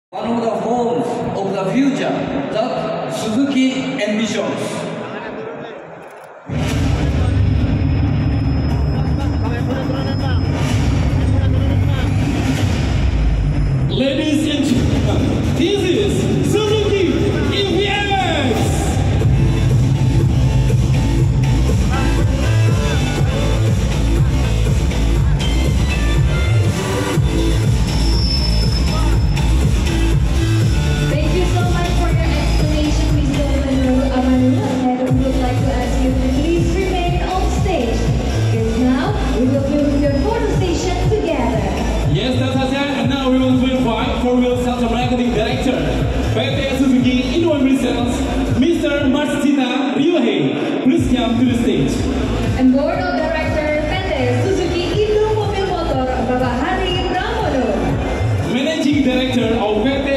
One of the homes of the future that Suzuki envisions. Ladies and gentlemen, this is Suzuki GIIAS. Thank you so much for your explanation, Mr. Amaru. And I would like to ask you to please remain on stage, because now we will do your photo session together. Yes, that's Hassan, and now we want to invite four-wheel sales and marketing director, PT Suzuki Indonesia Sales, Mr. Martina Riohei. Please come to the stage. And board of director PT Suzuki Indo Mobil Motor, Bapak Hari Pramono. Managing director of PT